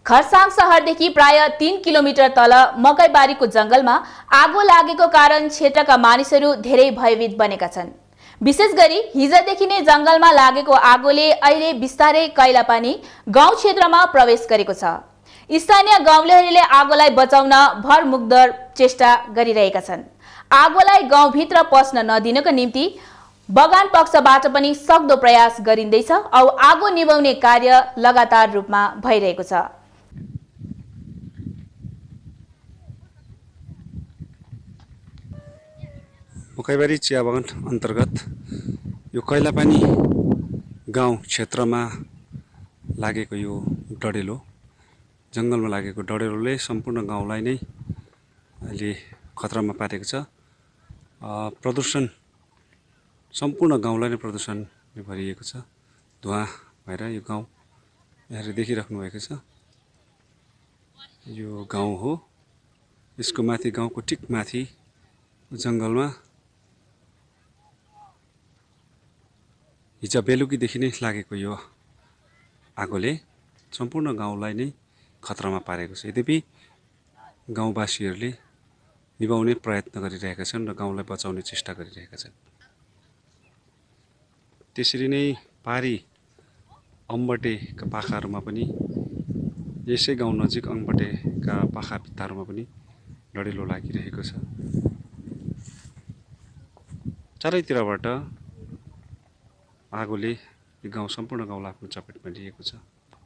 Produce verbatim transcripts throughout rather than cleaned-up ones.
खरसाङ शहरदेखि प्राय तीन किलोमिटर तल मकैबारीको जंगलमा आगो लागेको कारण क्षेत्रका मानिसहरू धेरै भयभीत बनेका छन्। विशेष गरी हिजोदेखि नै जंगलमा लागेको आगोले अहिले बिस्तारै कैलापानी गाउँ क्षेत्रमा प्रवेश गरेको छ। स्थानीय गाउँलेहरूले आगोलाई बचाउन भरमुग्दर चेष्टा गरिरहेका छन्। आगोलाई गाउँभित्र पस्न नदिनको निम्ति बगान पक्षबाट पनि सक्दो प्रयास गरिँदैछ औ आगो निभाउने कार्य लगातार रूपमा भइरहेको छ। मकैबारी चिया बगान अन्तर्गत यो कैलापानी गाउँ क्षेत्रमा लागेको यो डढेलो जंगलमा लागेको डढेलोले सम्पूर्ण गाउँलाई नै अहिले खतरामा पारेको छ। प्रदूषण सम्पूर्ण गाउँलाई नै प्रदूषणले भरिएको छ। धुवा भएर यो गाउँ यहाँले देखिराख्नु भएको छ। यो गाउँ हो। यसको माथि गाउँको ठिक माथि जंगलमा हिजो बेलुकीदेखि नै लागेको यो आगोले सम्पूर्ण गाउँलाई नै खतरामा पारेको छ। यद्यपि गाउँवासीहरूले निभाउने प्रयत्न गरिरहेका छन् र गाउँलाई बचाउने चेष्टा गरिरहेका छन्। त्यसरी नै पारी अम्बटेका पाखाहरूमा पनि यसै गाउँ नजिक अम्बटेका पाखा भित्ताहरूमा पनि डढेलो लागिरहेको छ। चारैतिरबाट आगोले यो गाउँ सम्पूर्ण गाउँलाई आफ्नो चपेटमा लिएको छ।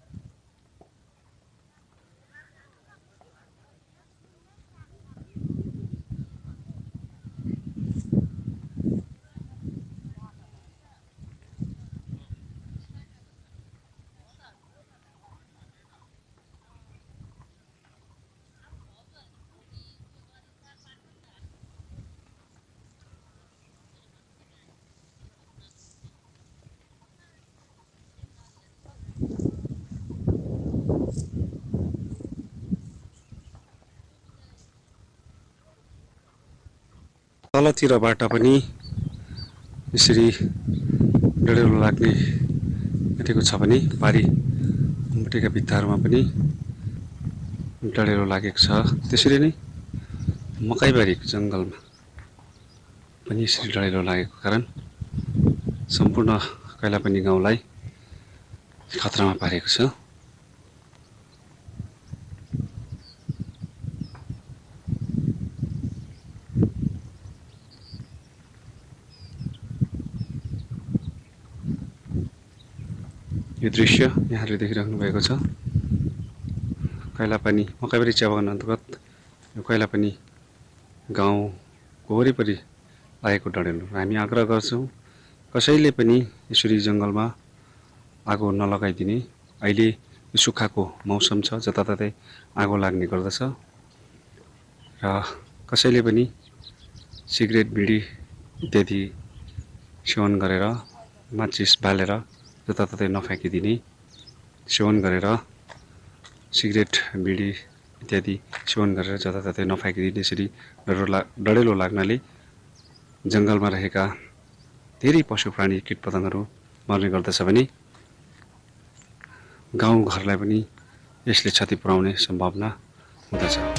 तलतिरबाट पनि यसरी डढेलो लाग्ने गरेको छ भने पारी अम्बटेका भित्ताहरूमा पनि डढेलो लागेको छ। त्यसरी नै मकैबारीको जंगलमा पनि यसरी डढेलो लागेको कारण सम्पूर्ण कैलापानी गाउँलाई खतरामा पारेको छ। यो दृश्य यहाँले देखिराख्नु भएको छ। कैलापानी मकैबारी चिया बगान अन्तर्गत यो कैलापानी गाउँको वरिपरि लागेको डढेलो। हामी आग्रह गर्छौँ कसैले पनि यसरी जंगलमा आगो नलगाइदिने। अहिले यो सुक्खाको मौसम छ, जताततै आगो लाग्ने गर्दछ र कसैले पनि सिगरेट बिडी इत्यादि सेवन गरेर माचिस बालेर जताततै नफ्याँकिदिने। सेवन गरेर सिगरेट बिडी इत्यादि सेवन गरेर जताततै नफ्याँकिदिने। यसरी डढेलो लाग्नाले जंगलमा रहेका धेरै पशु प्राणी कीटपतङ्गहरू मर्ने गर्दछ भने गाउँघरलाई पनि यसले क्षति पुर्याउने सम्भावना हुँदछ।